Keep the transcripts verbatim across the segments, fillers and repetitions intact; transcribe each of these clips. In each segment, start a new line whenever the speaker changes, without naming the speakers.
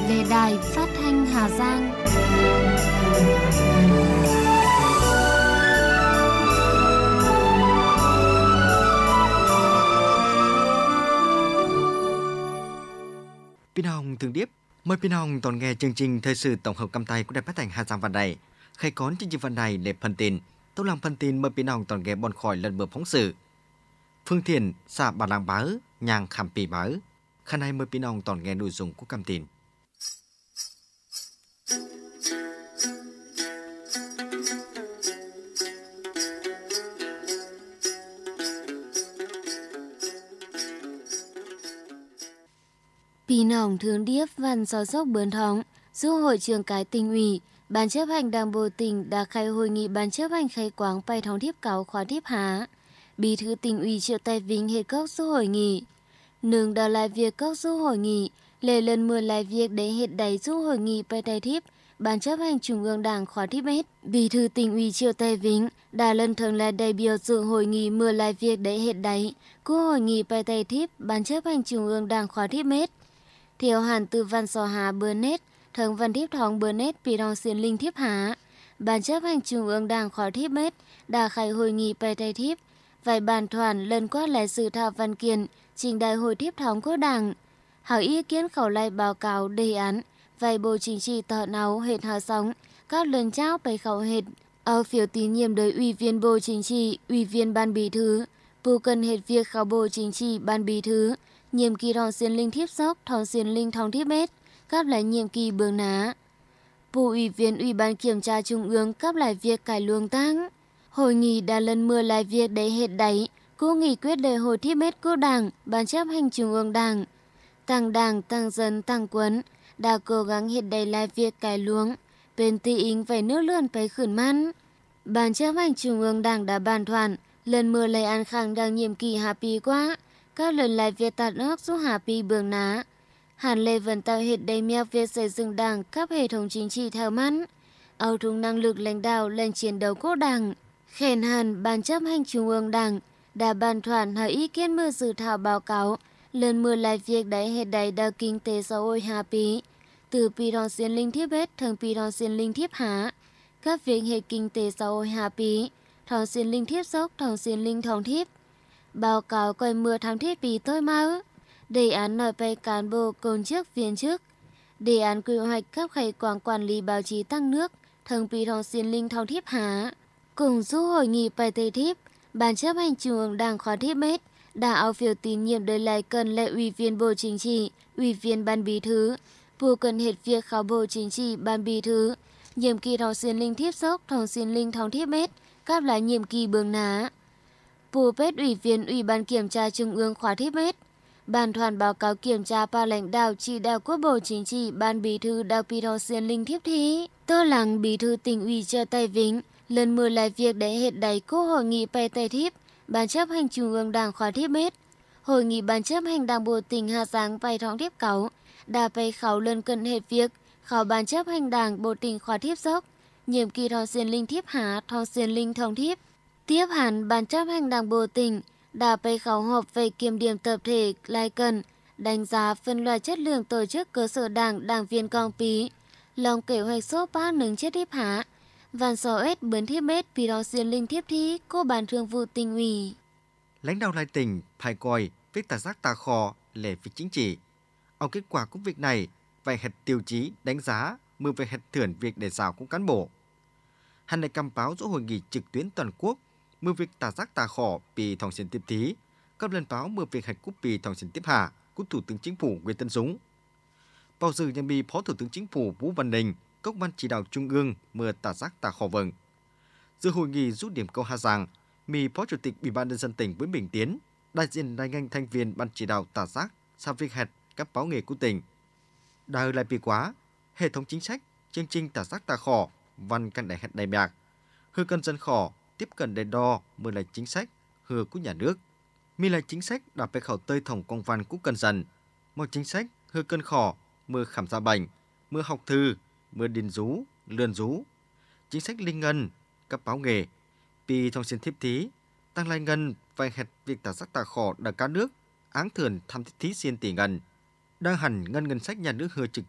về Đài Phát thanh Hà Giang.
Pin Hồng thường điếp, mời Pin Hồng toàn nghe chương trình thời sự tổng hợp cầm tay của Đài Phát thanh Hà Giang văn này. Khai có chương trình văn này để phần tin, tôi làm phần tin mời Pin Hồng toàn nghe bon khỏi lần bờ phóng sự. Phương Thiền, xã Bà Làng Bá, nhàng khảm pì bá. Khả này mời Pin Hồng toàn nghe nội dung của cầm tin.
Pin Hồng thường điếp văn sò sốc bướn thống, du hội trường cái tỉnh ủy, ban chấp hành đảng bộ tỉnh đã khai hội nghị ban chấp hành khai quảng bài thống thiếp cáo khóa thiếp há. Bí thư tỉnh ủy Triệu Tài Vĩnh hết cốc du hội nghị. Nương đã lại việc cốc du hội nghị, lệ lần mưa lại việc để hết đẩy du hội nghị bài tài thiếp, ban chấp hành trung ương đảng khóa thiếp hết. Bí thư tỉnh ủy Triệu Tài Vĩnh đã lần thường là đại biểu dự hội nghị mưa lại việc để hết đẩy, của hội nghị bài tài thiếp, ban chấp hành trung ương đảng khóa thiếp hết. Theo hẳn từ văn sò hà bờ nết, thường văn thiếp thống bờ nết bị đồng xiên linh thiếp há. Ban chấp hành trung ương đảng khóa thiếp hết đã khai hội nghị bài tài thiếp, vài bàn thoản lần qua lại dự thảo văn kiện trình đại hội thiếp thống của đảng. Hỏi ý kiến khẩu lại báo cáo đề án, vài bộ chính trị tờ náu hệt hạ sống, các lần trao bày khẩu hệt, ở phiếu tín nhiệm đối ủy viên bộ chính trị, ủy viên ban bí thư, bù cần hệt việc khảo bộ chính trị ban bí thư, nhiệm kỳ thòng xiên linh thiếp sóc, thòng xiên linh thòng thiếp hết, cấp lại nhiệm kỳ bương ná. Bù ủy viên ủy ban kiểm tra trung ương cấp lại việc cải luồng tăng. Hội nghị đã lần mưa lại việc để hết đáy, cô nghị quyết đại hội thiếp hết của đảng, ban chấp hành trung ương đảng. Tăng đảng, tăng dân, tăng quấn, đã cố gắng hết đầy lại việc cải luồng, bên tì ính phải nước lươn phải khửn măn. Ban chấp hành trung ương đảng đã bàn thoản, lần mưa lại ăn khang đang nhiệm kỳ hạ pì quá, các lần lại việc tạt ước giúp hạ pì bường ná. Hàn Lê vẫn tạo hết đầy mèo việc xây dựng đảng cấp hệ thống chính trị theo mắn, âu thùng năng lực lãnh đạo lên chiến đấu của đảng. Khen hẳn ban chấp hành trung ương đảng đã bàn thoản hỏi ý kiến mưa dự thảo báo cáo lần mưa lại việc đáy hết đáy đào kinh tế xã hội hạ pí từ pi đòn xiên linh thiếp hết thường pi đòn xiên linh thiếp há các việc hệ kinh tế xã hội hạ pí thòng xiên linh thiếp sốc thòng xiên linh thòng thiếp báo cáo coi mưa thòng thiết bị tôi mau đề án nói về cán bộ công chức viên chức đề án quy hoạch cấp khai quảng quản lý báo chí tăng nước thường pi thòng xiên linh thòng thiếp há. Cùng du hội nghị bài tây thiếp, ban chấp hành trung ương đảng khóa thiếp hết đã áo phiếu tín nhiệm đối lại cần lệ ủy viên bộ chính trị, ủy viên ban bí thư, bù cần hết việc khảo bộ chính trị ban bí thư, nhiệm kỳ thòng xiên linh thiếp sốc thòng xiên linh thòng thiếp hết, cấp lại nhiệm kỳ bương ná. Bù bết ủy viên ủy ban kiểm tra trung ương khóa thiếp hết, bàn thoản báo cáo kiểm tra ba lãnh đạo chỉ đạo của bộ chính trị ban bí thư đào pi thòng xiên linh thiếp thí. Tô lắng bí thư tỉnh ủy Triệu Tài Vĩnh lần mưa lại việc để hết đáy cô hội nghị bài tài thiếp, ban chấp hành trung ương đảng khóa thiếp hết. Hội nghị ban chấp hành đảng bộ tỉnh Hà Giang bài thống thiếp cáo, đã bày khảo lần cần hết việc, khảo ban chấp hành đảng bộ tỉnh khóa thiếp dốc, nhiệm kỳ thòng xiên linh thiếp há, thòng xiên linh thòng thiếp. Tiếp hẳn ban chấp hành đảng bộ tỉnh đã bày khảo họp về kiểm điểm tập thể lại cần, đánh giá phân loại chất lượng tổ chức cơ sở đảng đảng viên công pí, lòng kế hoạch số ba nâng chất thiếp há. Văn sò ết bướn thiếp hết vì đó xiên linh thiếp thí cô ban thường vụ tỉnh ủy.
Lãnh đạo lại tỉnh phải coi việc tà giác tà khò là việc chính trị. Ở kết quả của việc này phải hệt tiêu chí đánh giá mưa về hệt thưởng việc để giáo của cán bộ. Hắn này cầm báo dỗ hội nghị trực tuyến toàn quốc mưa việc tà giác tà khò vì thòng xiên tiếp thí cấp lần báo mưa việc hệt cúp vì thòng xiên tiếp hạ của Thủ tướng Chính phủ Nguyễn Tấn Dũng. Vào dự nhà bị Phó Thủ tướng Chính phủ Vũ Văn Ninh các ban chỉ đạo trung ương mưa tà giác tà khò vâng. Dự hội nghị rút điểm câu Hà Giang, mì Phó Chủ tịch Ủy ban nhân dân tỉnh Nguyễn Bình Tiến, đại diện đại ngành thành viên ban chỉ đạo tà giác, sao việc hẹt các báo nghề của tỉnh. Đào lại bị quá, hệ thống chính sách, chương trình tà giác tà khò, văn căn đại hẹt đại bạc, hư cân dân khò, tiếp cận đèn đo, mưa là chính sách, hư của nhà nước. Mi là chính sách đã phải khẩu tơi thổng công văn của cân dần, một chính sách hư cân khò, mưa khảm gia bệnh, mưa học thư, mưa điền rú, lươn rú, chính sách linh ngân, cấp báo nghề, pi thông xin thiếp thí, tăng lai ngân vay hẹt việc tà giác tà khò đờ cá nước, áng thườn tham thiết thí xiên tỷ ngân, đang hẳn ngân ngân sách nhà nước hừa trực tiếp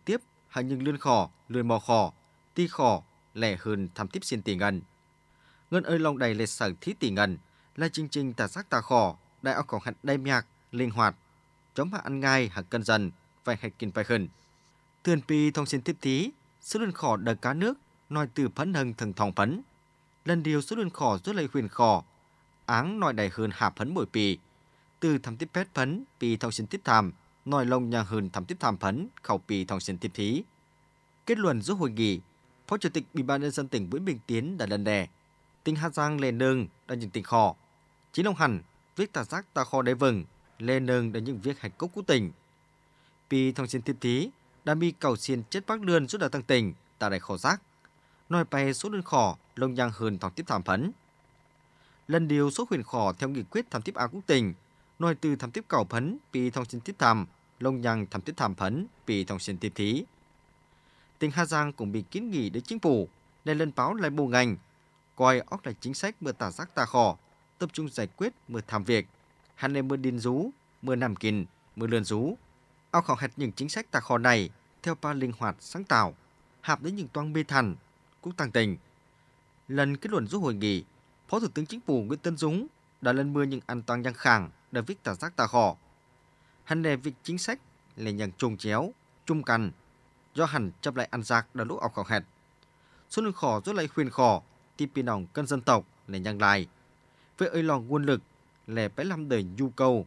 hàng những lươn khò, lươn mò khò, ti khò, lẻ hơn tham tiếp xin tiền ngân. Ngân ơi lòng đầy lệ sở thí tỷ ngân, là chương trình tà giác tà khò, đại áo khỏng hạt đay miạc, linh hoạt, chống hạ ăn ngay hạt cân dần, vài hạt kinh phải hơn. Thường pi thông xin tiếp thí, số lươn khò đờ cá nước, nói từ phấn hưng thường thòng phấn. Lần điều số lươn khò rút lấy huyền khò, áng nói đầy hơn hạ phấn mỗi pi. Từ thăm tiếp pét phấn, pi thông xin tiếp tham, nói lông nhà hơn thăm tiếp tham phấn, khẩu pi thông xin tiếp thí. Kết luận giúp hội nghị, Phó Chủ tịch Ủy ban nhân dân tỉnh Nguyễn Bình Tiến đã lần đè, tỉnh Hà Giang lên nương đã những tỉnh khò. Chính ông hẳn, viết tà giác tà khò đáy vừng, lên nương đã những việc hạch cốc của tỉnh. Pi thông xin tiếp thí, đã mi cầu xin chết bác lươn rút đà tăng tỉnh, tà đại khò giác. Nói bay số lươn khò, lông nhang hơn thòng tiếp tham phấn. Lần điều số huyền khò theo nghị quyết tham tiếp A quốc tỉnh, nói từ tham tiếp cầu phấn, pi thông xin tiếp tham, lông nhang tham tiếp tham phấn, pi thông xin tiếp thí. Tỉnh Hà Giang cũng bị kiến nghị đến chính phủ, để lên báo lại bộ ngành, coi óc lại chính sách mưa tà giác tà khò, tập trung giải quyết mưa tham việc, hạn nên mưa điên rú, mưa nằm kìn, mưa lươn rú. Óc khảo hạch những chính sách tà khò này theo ba linh hoạt sáng tạo, hạp đến những toan bê thành, cũng tăng tình. Lần kết luận giúp hội nghị, Phó Thủ tướng Chính phủ Nguyễn Tấn Dũng đã lần mưa những an toàn giang khang đã viết tà giác tà khò. Hắn đề việc chính sách là nhằng trùng chéo, chung căn, do hẳn chấp lại ăn giặc đã lúc ọc khảo hẹt. Số lương khò rút lại khuyên khò, tìm pì nòng cân dân tộc là nhang lại. Với ơi lòng nguồn lực là phải làm đời nhu cầu.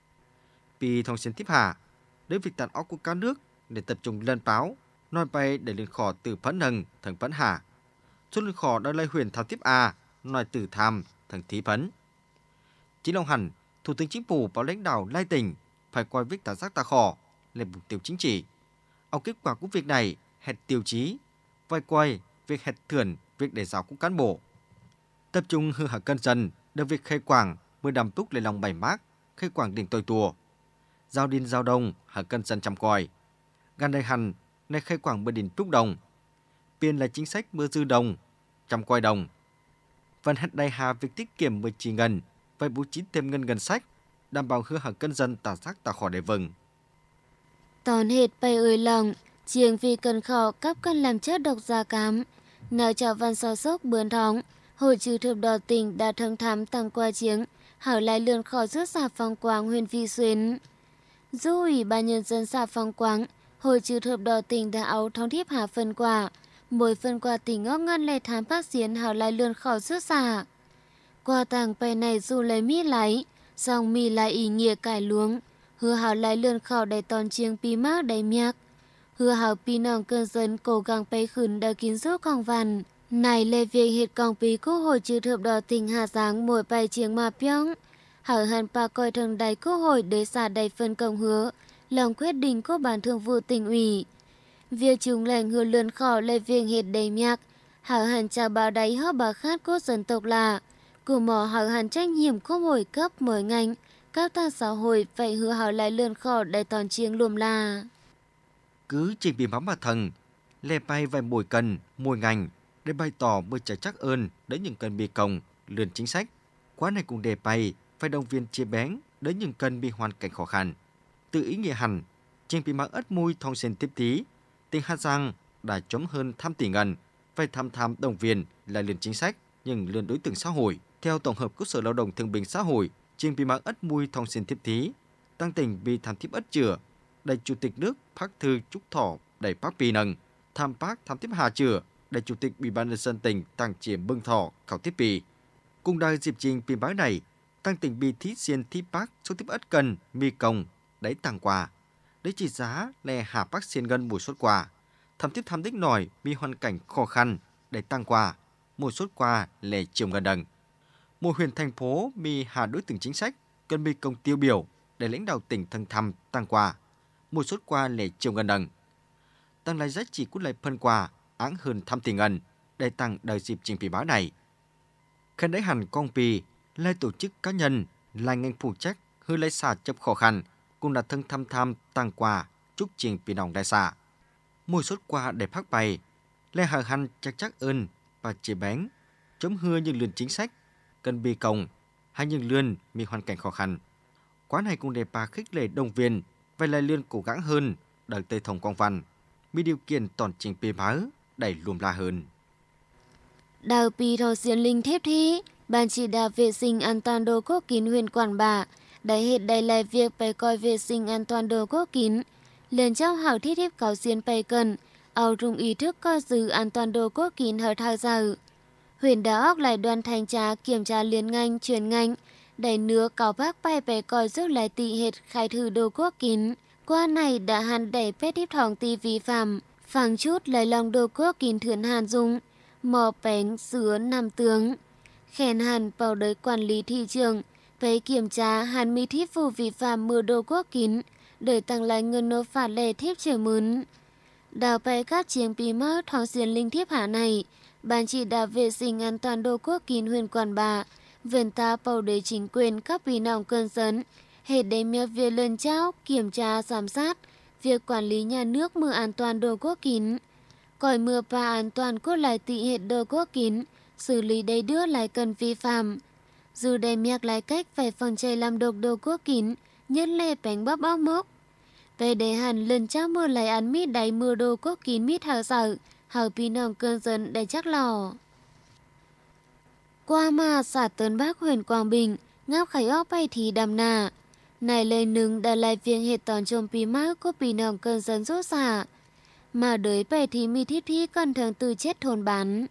Pì thông xin tiếp hạ, để việc tàn óc của cả nước để tập trung lên báo, nói bay để lên khò từ phấn hừng thành phấn hạ. Số lương khò đã lấy huyền thảo tiếp A, nói từ tham thành thí phấn. Chính ông hẳn, Thủ tướng Chính phủ báo lãnh đạo lai tỉnh phải coi việc tà giác tà khò là mục tiêu chính trị. Ông kết quả của việc này hẹt tiêu chí, vai quay việc hẹt thưởng việc để giáo của cán bộ. Tập trung hư hạ cân dần được việc khai quảng mới đàm túc lấy lòng bảy mác, khai quảng đỉnh tồi tùa. Giao điên giao đông hạ cân dần chăm coi. Gan đây hẳn nay khai quảng bờ đỉnh túc đồng. Biên là chính sách mưa dư đồng, chăm coi đồng. Vẫn hẹt đầy hà việc tiết kiệm mười chỉ ngân, phải bố trí thêm ngân ngân sách, đảm bảo hư hạ cân dân tà giác tà khỏ để vừng.
Tòn hệt bay ơi lòng, chiêng vì cần khỏ cắp cân làm chất độc da cám. Nào chào văn so sốc bướn thóng, hội trừ thập đỏ tình đã thăng thám tăng qua chiếng, hảo lại lươn khỏ rước xà phong quang huyền vi xuyến. Du ủy ban nhân dân xà phong quang, hội trừ thập đỏ tình đã áo thóng thiếp hạ phân quả, mỗi phân quả tình ngóc ngân lệ thám bác xiến hảo lại lươn khỏ rước xà. Qua tàng bè này dù lấy mi lấy, song mi lại ý nghĩa cải luống, hứa hảo lại lươn khảo đầy tòn chiêng pi mác đầy miạc. Hứa hảo pi nòng cơn dân cố gắng bay khửn đã kín rốt con văn. Này lê việc hiệt con pi quốc hội trừ thập đỏ tình Hà Giang mỗi bay chiêng mà piong. Hảo hẳn pa coi thường đầy quốc hội để xả đầy phân công hứa, lòng quyết định của bản thường vụ tỉnh ủy. Việc chúng lệnh hứa lươn khảo lê việc hiệt đầy miạc, hảo hẳn chào báo đáy hóp bà khát của dân tộc là của mỏ hảo hẳn trách nhiệm quốc hội cấp mỗi ngành, các thang xã hội phải hứa hảo lại lươn khảo đầy tòn chiêng lùm là.
Cứ trình bì mắm mà thần, lê bay vài mùi cần, mùi ngành, để bày tỏ mới trả chắc ơn đến những cần bị còng, lươn chính sách. Quá này cũng đề bay, phải động viên chia bén đến những cần bị hoàn cảnh khó khăn. Từ ý nghĩa hẳn, trình bì mắm ất mùi thông xin tiếp tí, tỉnh Hà Giang đã chống hơn tham tỷ ngân, phải tham tham động viên là lươn chính sách, nhưng lươn đối tượng xã hội. Theo tổng hợp của Sở Lao động Thương binh Xã hội, trình bì mắm ất mùi thông xin tiếp tí, tăng tỉnh bị tham tiếp ất chữa, đại chủ tịch nước Park Thư Trúc Thọ đại Park Pi Nâng, tham Park tham tiếp Hà Chữa, đại chủ tịch Ủy ban nhân dân tỉnh Tăng Chiếm Bưng Thọ khảo tiếp Pi. Cùng đại dịp trình pi báo này, tăng tỉnh bị thí xiên thi Park số tiếp ất cần mi công đáy tặng quà, đấy chỉ giá là hà Park xiên ngân một suất quà, tham tiếp tham đích nổi mi hoàn cảnh khó khăn để tăng quà, một suất quà là chiều ngân đằng. Một huyện thành phố mi hà đối tượng chính sách cần mi công tiêu biểu để lãnh đạo tỉnh thân thăm tăng quà, một suất quà là chiều ngân đằng. Tăng lại giá trị của lại phân quà áng hơn thăm tỷ ngân để tăng đời dịp trình pi báo này. Khen đấy hẳn con pi lại tổ chức cá nhân là ngành phụ trách hư lấy xả chấp khó khăn cũng đã thân thăm tham tăng quà chúc trình pi nòng đại xả. Một suất quà để phát bày lại hờ hằn chắc chắc ơn và chế bánh chống hưa những lươn chính sách cần bị còng hay những lươnมีhoàn cảnh khó khăn. Quá này cũng để bà khích lệ động viên và lại lươn cố gắng hơn đợi tây thông quang văn. mi điều kiện tòn trình bề máu đẩy lùm la hơn.
Đào Pì Thọ Xiên Linh Thiếp Thi, Ban chỉ đạo vệ sinh an toàn đồ cố kín huyện Quản Bạ đã hết đầy lại việc phải coi vệ sinh an toàn đồ cố kín. Lên trong hảo thiết thiếp cáo xiên phải cần, ao rung ý thức coi giữ an toàn đồ cố kín hợp thao giờ. Huyện đã óc lại đoàn thanh tra kiểm tra liên ngành, chuyên ngành, đẩy nứa cáo bác bay phải coi giúp lại tị hết khai thử đồ cố kín. Qua này đã hàn đẩy phép thiếp thòng tì vi phạm, phẳng chút lấy lòng đồ cố kín thuyền hàn dung, mò bánh, sứa, nằm tướng. Khen hàn vào đời quản lý thị trường, phải kiểm tra hàn mi thiếp vụ vi phạm mưa đồ cố kín, để tăng lại ngân nộp phạt lệ thiếp trở mướn. Đào bay các chiếng bí mơ Thọ Xiên Linh Thiếp Hạ này, Ban chỉ đạo vệ sinh an toàn đồ cố kín huyện Quản Bạ, vườn ta bầu để chính quyền các bị nòng cơn sấn, hệ để miệng việc lần trao, kiểm tra, giám sát, việc quản lý nhà nước mưa an toàn đồ cố kín. Coi mưa và an toàn cốt lại tị hệ đồ cố kín, xử lý đầy đưa lại cần vi phạm. Dù đầy miệng lại cách phải phòng chạy làm độc đồ cố kín, nhất lệ bánh bắp áo mốc. Về để hẳn lần trao mưa lại ăn mít đầy mưa đồ cố kín mít hào sợ, hào bị nòng cơn dân đầy chắc lò. Qua mà xã Tân Bắc huyện Quảng Bình, ngáp khải óc bay thì đầm nà. Này lời nứng đã lại việc hệ tòn trồm bí mát của bị nòng cơn dân rốt xả. Mà đới bay thì mi thiết thi cần thường từ chết thôn bán.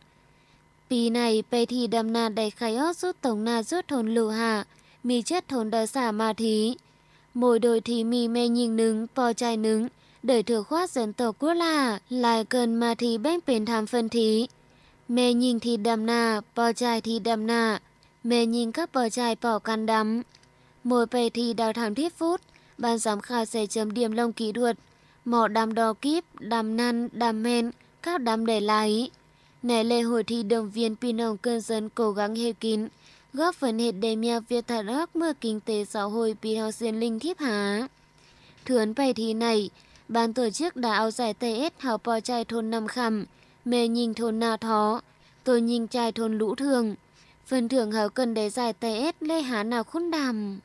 Bí này bay thì đầm nà đầy khải óc rút tổng nà rút thôn lù hạ, mi chết thôn đờ xả mà thí. Mỗi đôi thì mi mê nhìn nứng, bò chai nứng, để thừa khoát dân tộc quốc là, lại cần mà thì bánh bền tham phân thí. Mẹ nhìn thì đầm nà, bò chai thì đầm nà, mẹ nhìn các bò chai bỏ căn đắm. Mỗi bè thì đào thảm thiết phút, ban giám khảo sẽ chấm điểm lông kỹ thuật, mỏ đám đo kíp, đám năn, đám men, các đám để lại. Này lễ hội thì động viên Pinong cơn dân cố gắng hiệu kín, góp phần hệ đề mèo việc thật óc mưa kinh tế xã hội Pì Thọ Xiên Linh Thiếp Hạ. Thướn bày thi này, ban tổ chức đã áo giải tê ét hào bò chai thôn Năm Khăm, mê nhìn thôn Na Thó, tôi nhìn trai thôn Lũ Thường. Phần thưởng hào cần để giải tê ét lê há nào khốn đàm.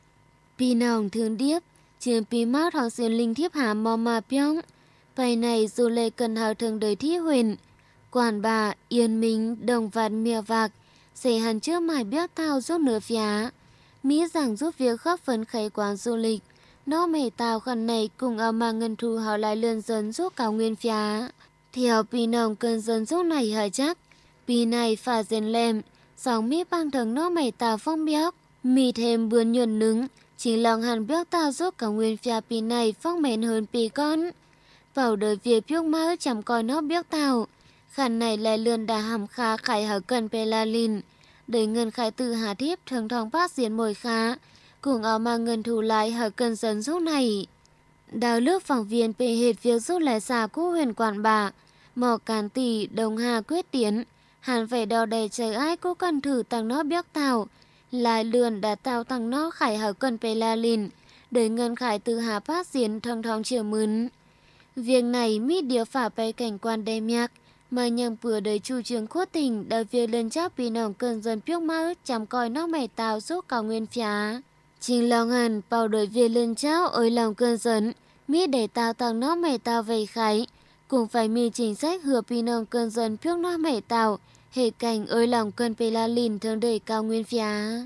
Pì nòng thương điếp, trường Pì Mát Thọ Xiên Linh Thiếp Hạ mò mà piong. Bài này dù lê cần hào thường đời thi huyền, Quản Bạ, Yên Minh, Đồng Vạt, Mèo Vạc, sẽ hẳn chưa mãi biết tao giúp nửa phía. Mỹ rằng giúp việc góp phần khai quán du lịch, nó mẹ tao khăn này cùng ao mà ngân thu hào lại lươn dân giúp cao nguyên phía. Theo Pì nòng cơn dân giúp này hả chắc, Pì này phà dền lem, sóng Mỹ băng thần nó mẹ tao phong bióc, Mỹ thêm bươn nhuận nứng, chỉ lòng hẳn bióc tao giúp cao nguyên phía Pì này phong mến hơn Pì con. Vào đời việc bióc mơ chẳng coi nó bióc tao, khăn này lại lươn đà hàm khá khải hở cần bê la linh, để ngân khải tự hạ thiếp thường thong phát diễn mồi khá, cùng áo mà ngân thủ lại hở cần dân giúp này. Đào nước phóng viên bề hệt việc giúp lại xà của huyện Quản Bạ, mò cán tỷ đồng hà quyết tiến, hàn phải đo đầy trời ai cũng cần thử tăng nó biếc tàu, lại lươn đã tao tăng nó khải hở cần bê la linh, để ngân khải tự hạ phát diễn thường thong chiều mướn. Việc này mít điều phả bay cảnh quan đầy nhạc, mà nhằm vừa đời chủ trương khuất tình đã việc lên chấp vì nòng cơn dân biếc mơ chăm coi nó mày tao giúp cao nguyên phía. Chính lòng hẳn bảo đời việc lên cháu ơi lòng cơn dân, mít để tao tăng nó mày tao về khái, cũng phải mi chính sách hừa vì nòng cơn dân biếc nó mày tao, hệ cảnh ơi lòng cơn bê la lìn thường đời cao nguyên phía.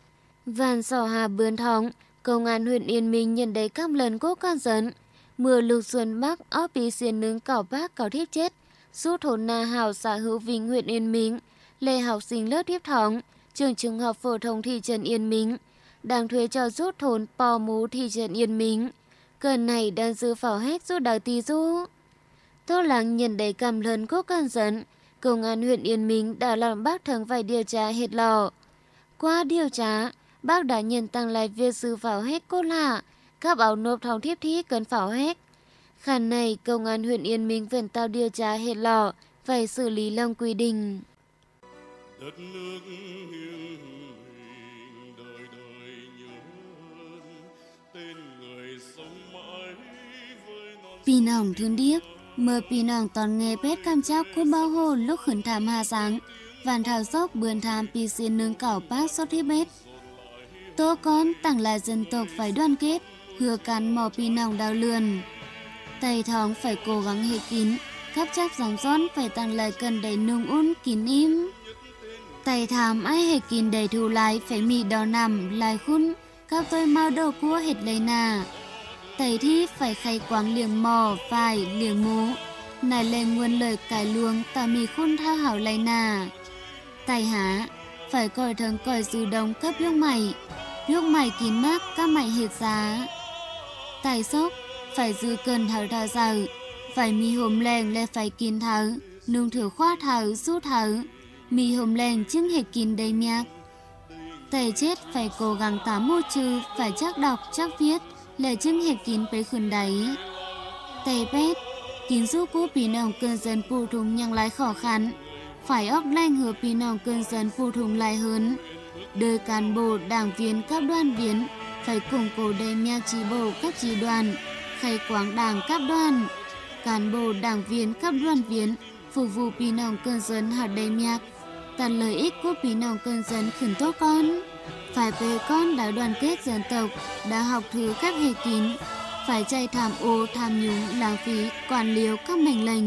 Vàn sỏ hà bướn thóng, công an huyện Yên Minh nhận thấy các lần của con dân, mưa lục xuân bắc óp bí xiên nướng cỏ bác cỏ thiếp chết, rút thôn Na Hảo xã Hữu Vinh huyện Yên Minh, lê học sinh lớp tiếp thống, trường trung học phổ thông thị trấn Yên Minh, đang thuê cho rút thôn Pò Mú thị trấn Yên Minh. Cơn này đang dư phảo hết rút đào tì du. Tô Lắng nhận đầy cầm lần của con dân, công an huyện Yên Minh đã làm bác thường phải điều tra hết lò. Qua điều tra, bác đã nhận tăng lại việc dư phảo hết cốt lạ, các báo nộp thòng thiếp thí cần phảo hết. Khả này, công an huyện Yên Minh vẫn tạo điều tra hết lò, phải xử lý lòng quy định. Đất nước hiền đời đời nhớ tên người sống mãi với non. Pì nòng thương điếc, mơ pì nòng toàn nghe bét cam chóc của bao hồ lúc khẩn thảm hà sáng, vàn thảo dốc bươn tham pì xiên nướng cảo bác sốt hiếp bét. Tô con tặng lại dân tộc phải đoàn kết, hứa cắn mò pì nòng đào lươn. Tây thong phải cố gắng hệ kín, khắp chắc dòng son phải tăng lại cần đầy nung un kín im. Tây thảm ai hệ kín đầy thù lại phải mì đỏ nằm lại khun, khắp tôi mau đồ cua hết lấy nà. Tây thi phải khay quáng liềng mò, phải liềng mũ, nài lên nguồn lời cải luông tà mì khun tha hảo lấy nà. Tây há, phải coi thường coi dư đông cấp biếc mày, biếc mày kín mắc các mày hiệt giá. Tài sốc, phải dư cần thảo thảo giàu, phải mì hồm lèng lè phải kín thảo, nung thử khoa thảo rút thảo, mì hồm lèng chứng hệ kín đầy miạc. Tài chết phải cố gắng tám mô trừ, phải chắc đọc chắc viết, lè chứng hệ kín bấy khẩn đáy. Tài bét, kín giúp cú bí nòng cơn dân phù thùng nhang lái khó khăn, phải óc lanh hứa bí nòng cơn dân phù thùng lại hơn. Đời cán bộ đảng viên các đoàn viên phải củng cố đầy miạc chi bộ các chi đoàn, khai quảng đảng các đoàn, cán bộ đảng viên các đoàn viên phục vụ bí nòng cơn dân hạt đầy miạc, tận lợi ích của bí nòng cơn dân khẩn tốt con. Phải bề con đã đoàn kết dân tộc, đã học thứ các hệ kín, phải chạy tham ô tham nhũng lãng phí quản liếu các mệnh lệnh.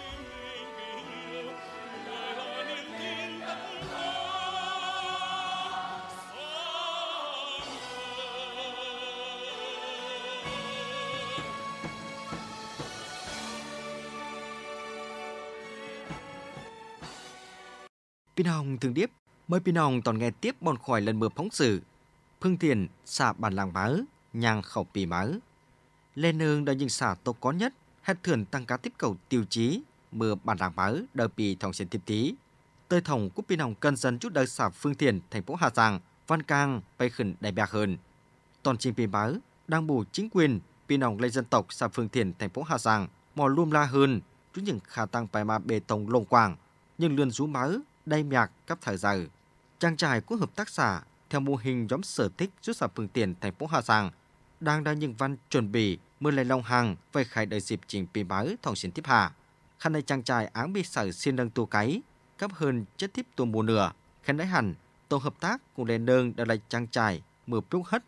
Pin Hồng thường điếp, mời Pin Hồng toàn nghe tiếp bọn khỏi lần mưa phóng sự. Phương Tiền xả bản làng mớ, nhang khẩu pì mớ. Lên nương đã những xả tốt có nhất, hết thưởng tăng cá tiếp cầu tiêu chí, mưa bản làng mớ đợi pì thòng xuyên tiếp tí. Tơi thòng của Pin Hồng cân dân chút đời xả Phương Tiền, thành phố Hà Giang, Văn Cang, bay khẩn đại bạc hơn. Toàn trình pì mớ, đang bù chính quyền, Pin Hồng lấy dân tộc xả Phương Tiền, thành phố Hà Giang, mò lùm la hơn, chút những khả tăng bài mà bê tông lông quảng, nhưng lươn rú mớ, đầy nhạc cấp thời giờ. Trang trại của hợp tác xã theo mô hình nhóm sở thích rút xả Phương Tiền, thành phố Hà Giang đang đang những văn chuẩn bị mưa lấy long hàng về khai đời dịp trình pì báo thòng xuyên tiếp hạ. Khăn này trang trại áng bị sở xin nâng tu cái cấp hơn chất tiếp tu mùa nửa khen đấy hẳn tổ hợp tác cùng lên nương đã lấy trang trại mưa plúc hất.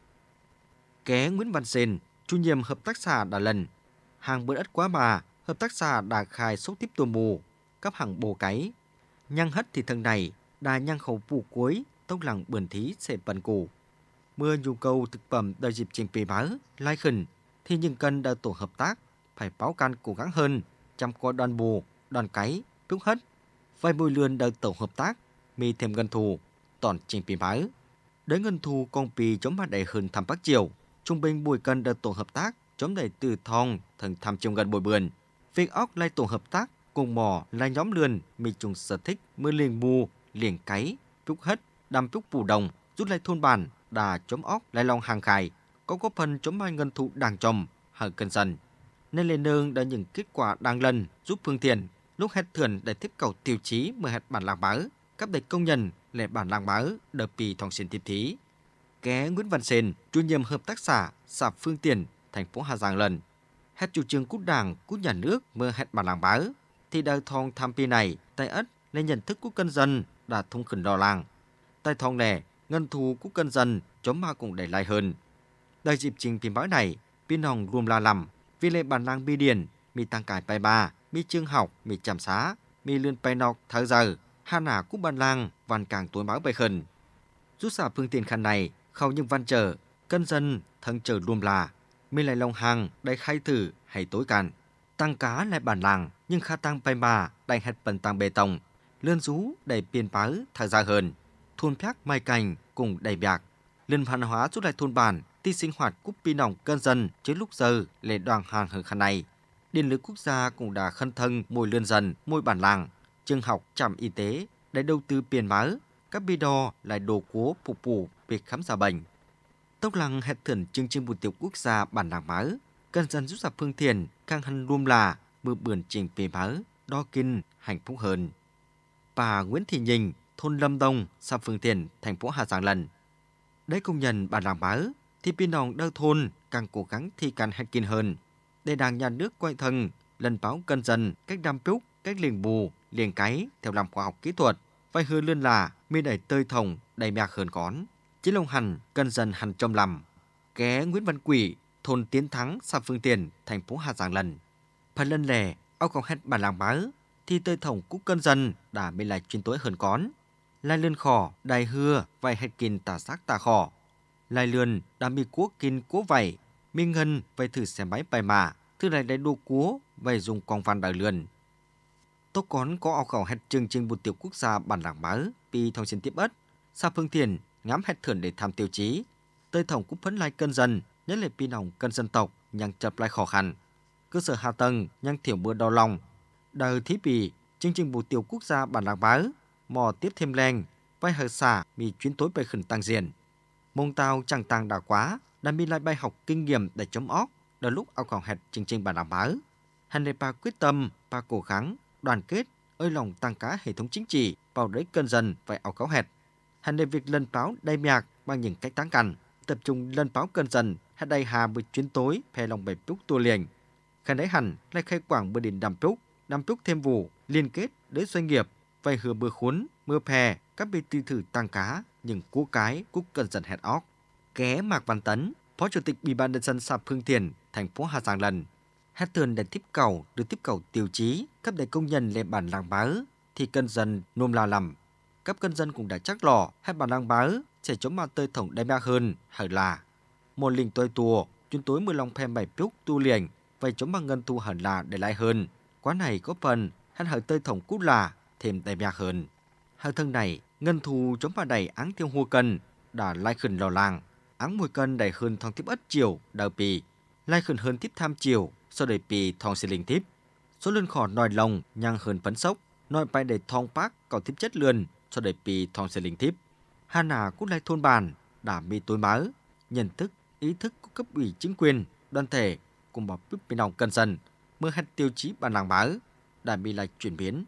Ké Nguyễn Văn Sên, chủ nhiệm hợp tác xã đã lần hàng bữa ất quá bà hợp tác xã đã khai số tiếp tu mù cấp hàng bồ cái nhang hất thì thân này đà nhang khẩu vụ cuối tốc lặng bươn thí sẽ bần củ. Mưa nhu cầu thực phẩm đợi dịp trình pì báo lai khẩn thì những cần đã tổ hợp tác phải báo can cố gắng hơn chăm có đoàn bù, đoàn cái, lúc hết. Vài mùi lươn đã tổ hợp tác mi thêm ngân thù, toàn trình pì báo. Đến ngân thù con pì chống mặt đầy hơn thăm bắc chiều. Trung bình bùi cần đã tổ hợp tác chống đầy từ thong thần thăm trong gần bồi bườn. Việc óc lai tổ hợp tác cùng mò lai nhóm lươn mi chung sở thích mưa liền bù, liền cái, lúc hết, đam lúc bù đồng, rút lại thôn bản, đà chấm óc lại lòng hàng khải, có góp phần chấm mai ngân thụ đàng trồng, hở cân dần. Nên lên nương đã những kết quả đang lần giúp Phương Tiền lúc hết thườn để tiếp cầu tiêu chí mười hạt bản làng bá, cấp đầy công nhân lệ bản làng bá đợt pì thòng xuyên tiếp thí. Ké Nguyễn Văn Sên, chủ nhiệm hợp tác xã xã Phương Tiền, thành phố Hà Giang lần. Hết chủ trương cút đảng, cút nhà nước mưa hết bản làng bá, thì đời thong tham pi này tại ất lên nhận thức của cân dân đã thông khẩn đò làng. Tại thong nè, ngân thù của cân dân chấm ma cũng đẩy lại hơn. Đời dịp trình phim báo này, Pin Hồng luôn la lầm, vì lệ bản làng bi điển, mi tăng cải bài ba, mi trường học, mi chăm xá, mi lươn bài nọc thở giờ, hà nả của bản làng văn càng tối báo bài khẩn. Rút xả phương tiện khăn này, khâu những văn trở, cân dân thân trở luôn là, mi lại lòng hàng đầy khai thử hay tối cạn. Tăng cá lại bản làng, nhưng khá tăng bài ba, đầy hạt bần tăng bê tông, lươn rú đầy biên báo thở ra hơn. Thôn phác mai cành cùng đầy bạc, liên văn hóa rút lại thôn bản, ti sinh hoạt cúp pi nòng cân dân trước lúc giờ lệ đoàn hàng hơn khăn này. Điện lưới quốc gia cũng đã khân thân môi lươn dần, môi bản làng, trường học, trạm y tế để đầu tư tiền mớ, các bi đo lại đồ cố phục vụ việc khám gia bệnh. Tốc lăng hẹn thưởng chương trình mục tiêu quốc gia bản làng mớ, cân dân rút ra phương thiền, càng hân luôn là mưa bươn trình về mớ, đo kinh, hạnh phúc hơn. Bà Nguyễn Thị Nhình, thôn Lâm Đông, xã Phương Thiền, thành phố Hà Giang lần. Để công nhận bản làng mớ, thì Pin Hồng đau thôn càng cố gắng thi càng hay kinh hơn. Để đảng nhà nước quay thân, lần báo cân dần cách đam trúc, cách liền bù, liền cái theo làm khoa học kỹ thuật, phải hư lươn là mi đẩy tơi thòng đầy mạc hơn cón. Chỉ lòng hẳn cân dần hẳn trong lầm. Ké Nguyễn Văn Quỷ, thôn Tiến Thắng, xã Phương Tiền, thành phố Hà Giang lần. Phần lần lẻ, ao còn hết bản làng bá thì tơi thổng cúc cân dân đã mới lại chuyên tối hơn con. Lai lươn khỏ, đài hưa, vài hết kinh tà xác tà khỏ. Lai lươn đã mi cuốc kinh cố vầy, mi ngân vầy thử xe máy bài mà, thứ này lấy đô cúa, vầy dùng quang văn đài lươn. Tốt con có ao khảo hết chương trình một tiểu quốc gia bản làng bá vì thông xin tiếp ất. Sa phương thiền ngắm hết thưởng để tham tiêu chí. Tơi thổng cũng phấn lai cân dân, nhất là pi nòng cân dân tộc, nhằm chập lại khó khăn. Cơ sở hạ tầng nhằm thiểu mưa đau lòng. Đời thí bì, chương trình một tiểu quốc gia bản làng bá, mò tiếp thêm len, vai hờ xả mì chuyến tối bày khẩn tăng diện. Mông tao chẳng tăng đã quá, đã mi lại bài học kinh nghiệm để chống óc, đôi lúc ao khảo hết chương trình bản làng bá. Hành đề bà quyết tâm, bà cố gắng, đoàn kết, ơi lòng tăng cá hệ thống chính trị vào đấy cân dần phải áo cáo hẹt. Hành đề việc lân báo đầy miạc bằng những cách tăng cằn, tập trung lân báo cân dần hết đầy hà bữa chuyến tối phe lòng bảy phúc tua liền. Khả đấy hẳn lại khai quảng bữa đến đàm phúc, đàm phúc thêm vụ, liên kết đến doanh nghiệp, vay hừa bữa khuốn, mưa pè, các bê tư thử tăng cá, nhưng cú cái cũng cân dần hẹt óc. Ké Mạc Văn Tấn, Phó Chủ tịch Ủy ban nhân dân xã Phương Thiền, thành phố Hà Giang lần. Hát thường để tiếp cầu được tiếp cầu tiêu chí cấp để công nhân lên bản làng bá thì cân dân nôm la lầm. Các cân dân cũng đã chắc lò hát bản làng bá sẽ chống mà tơi thổng đai bạc hơn hở là một linh tôi tùa chuyến tối mười lòng phem bảy phúc tu liền vậy chống bằng ngân thu hẳn là để lại hơn. Quá này có phần hát hở tơi thổng cút là thêm đai bạc hơn. Hở thân này ngân thu chống mà đầy áng tiêu hua cân đã lại khẩn lò làng áng mùi cân đầy hơn thong tiếp ất chiều đào pì lại khẩn hơn tiếp tham chiều sau đầy pì thong xì linh tiếp. Số lươn khỏ nòi lòng nhang hơn phấn sốc nòi bay để thong bác cầu tiếp chất lươn sau đầy pì thong xì linh tiếp. Hà nà cút lại thôn bàn đã mi tối mớ nhận thức ý thức của cấp ủy chính quyền đoàn thể cùng bảo bức bên lòng cân dần mưa hết tiêu chí bản làng bá đã bị lại chuyển biến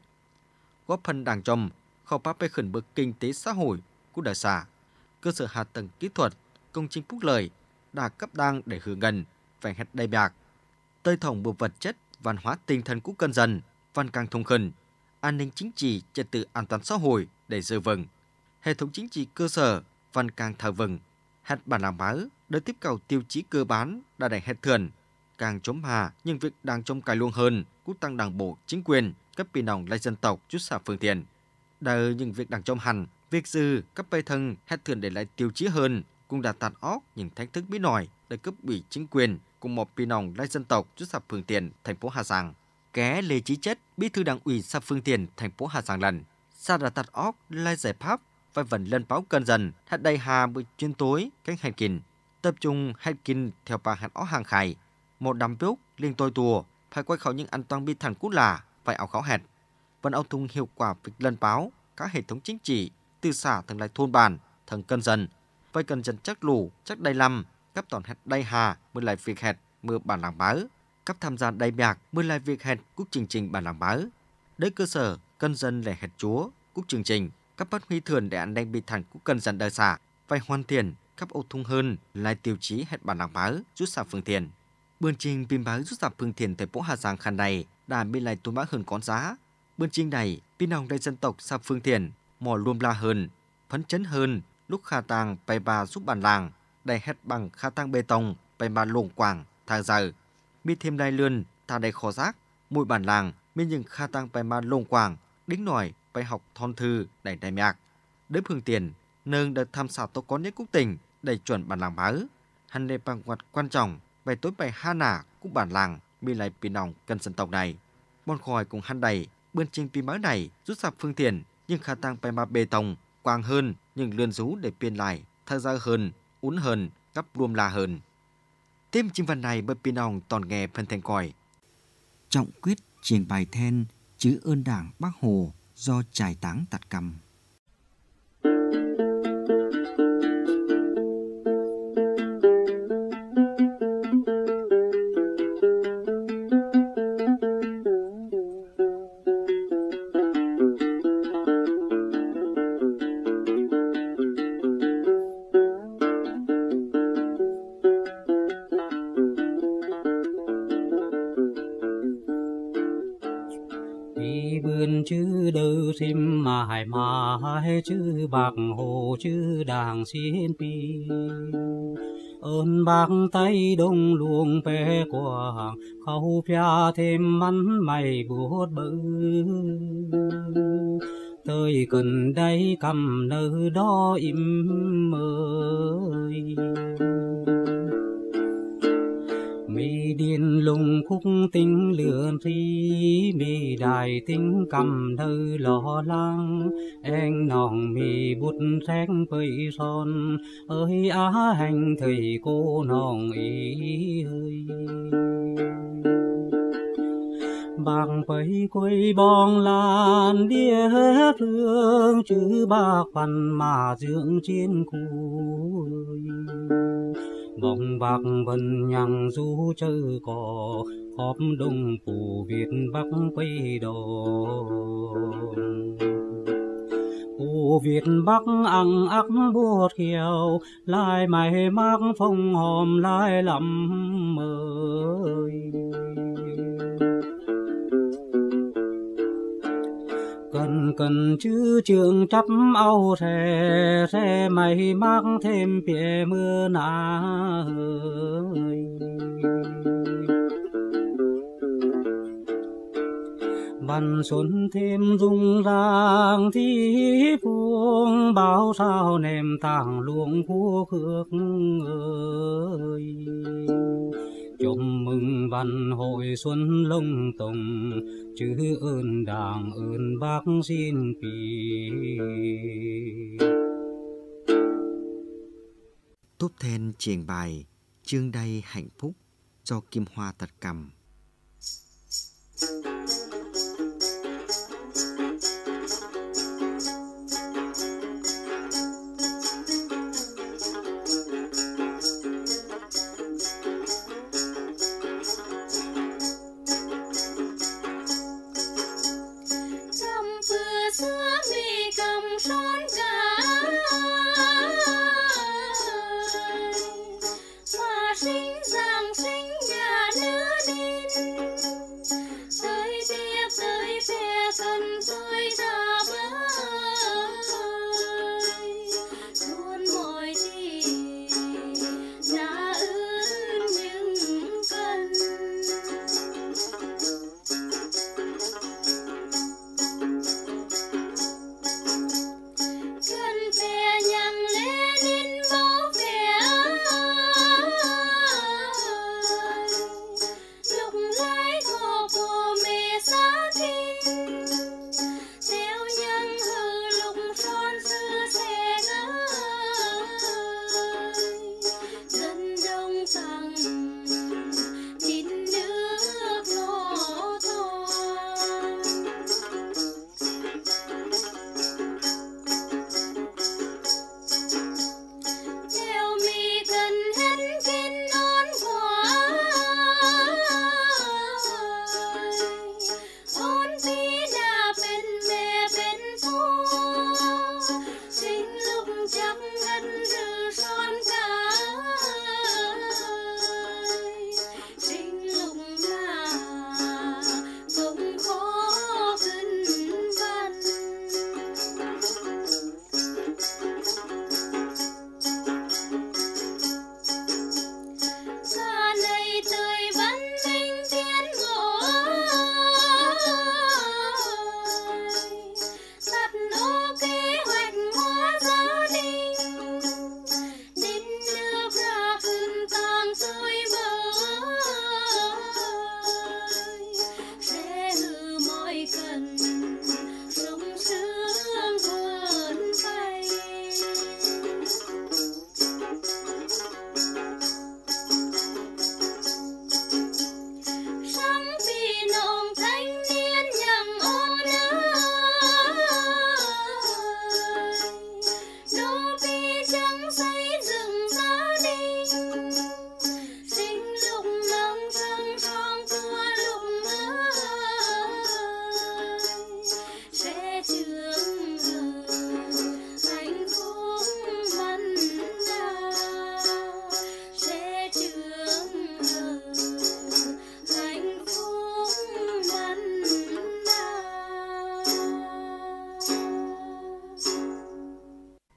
góp phần đảng trồng khâu bác bê khẩn bước kinh tế xã hội của đại xã cơ sở hạ tầng kỹ thuật công trình phúc lợi đã cấp đang để hưởng ngân phải hết đầy bạc tơi thổng bộ vật chất văn hóa tinh thần của cân dần văn càng thông khẩn an ninh chính trị trật tự an toàn xã hội để giữ vững hệ thống chính trị cơ sở văn càng thờ vững hạt bản làng bá đỡ tiếp cầu tiêu chí cơ bản đã đẩy hết thườn càng chống hà nhưng việc đang trông cài luôn hơn cũng tăng đảng bộ chính quyền cấp pì nòng lai dân tộc chút xã phương tiện đỡ những việc đang trông hẳn việc dư cấp bê thân hết thườn để lại tiêu chí hơn cũng đã tàn óc những thách thức bí nổi để cấp ủy chính quyền cùng một pì nòng lai dân tộc chút xã phương tiện thành phố Hà Giang ké Lê Chí Chất bí thư đảng ủy xã Phương Tiện thành phố Hà Giang lần sa đã tạt óc lai giải pháp phải vẫn lên báo cân dần hạt đầy hà bữa chuyến tối cách hành kinh tập trung hành kinh theo bà hạt ó hàng khải một đám bước liên tôi tùa phải quay khỏi những an toàn bi thẳng cút là phải áo kháo hẹt vẫn áo thung hiệu quả việc lên báo các hệ thống chính trị từ xã thành lại thôn bản thành cân dần phải cân dần chắc lù chắc đầy lăm cấp toàn hạt đầy hà mới lại việc hẹt mưa bản làng bá cấp tham gia đầy bạc mới lại việc hẹt cúc chương trình bản làng bá đấy cơ sở cân dân lẻ hẹt chúa cúc chương trình các phát huy thường để ăn đen bị thẳng cũng cần dần đời xả phải hoàn thiện các ô thung hơn lại tiêu chí hết bản làng bá rút xã Phương Thiện bươn trình pin bá rút xã Phương Thiện thành phố Hà Giang khăn này đã bị lại tôn bá hơn con giá bươn trình này pin nòng đại dân tộc xã Phương Thiện mò luôn la hơn phấn chấn hơn lúc kha tàng bay bà giúp bản làng đầy hết bằng kha tàng bê tông bay bà lồng quảng thang giờ mi thêm đai lươn thà đầy khó rác mùi bản làng mi nhưng kha tàng bay bà lồng quảng đính nổi bài học thon thư đầy đại nhạc đế phương tiền nâng đợt tham gia tố có nhất quốc tỉnh đầy chuẩn bản làng bá hắn đề bằng hoạt quan trọng bài tối bài ha nả cũng bản làng mi lại pin nòng cân dân tộc này bon khỏi cùng hắn đầy bươn trình pin bá này rút sạp phương tiền nhưng khả tăng bài ma bê tông quang hơn nhưng lươn rú để pin lại thay ra hơn uốn hơn gấp luông la hơn thêm chim văn này bởi pin nòng toàn nghe phân thành còi trọng quyết trình bài then chứ ơn đảng Bác Hồ do trải táng tạt cầm.
Chữ đư sim mãi mãi chữ bạc hồ chữ đàng xin pi ơn bác tay đông luồng pe quàng khâu pia thêm mắn mày buốt bự tới cần đây cầm nơi đó im ơi mi điên lùng khúc tinh lượn thi mi đài tinh cầm nơi lo lắng anh nòng mi bút sách quay son ơi á hành thầy cô nòng ý ơi bạc quay quay bong lan đĩa thương chữ bạc phần mà dưỡng trên khu bóng bạc vân nhằng du chơi cỏ khóm đông phủ Việt Bắc quay đồ phủ Việt Bắc ăn ắc buốt khiêu lại mày mắc phong hòm lại lắm ơi cần cần chữ trường chắp áo thề thề mày mắc thêm bìa mưa nà ơi văn xuân thêm rung rang thi phương báo sao nềm tàng luồng khu khước ơi chúc mừng văn hội xuân lông tùng chữ ơn đảng ơn bác xin kỳ
Top ten trình bày chương đây hạnh phúc do Kim Hoa tật cầm.
Theo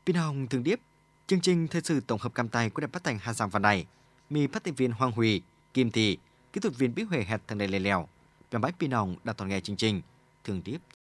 Pin Hồng thường điếp, chương trình thời sự tổng hợp cam tay của Đài Phát thanh Hà Giang van này, mi phát thanh viên Hoàng Huy, Kim Thị, kỹ thuật viên Bí Huệ hẹt thằng này lè lèo, và bái Pin Hồng đã toàn nghe chương trình thường điếp.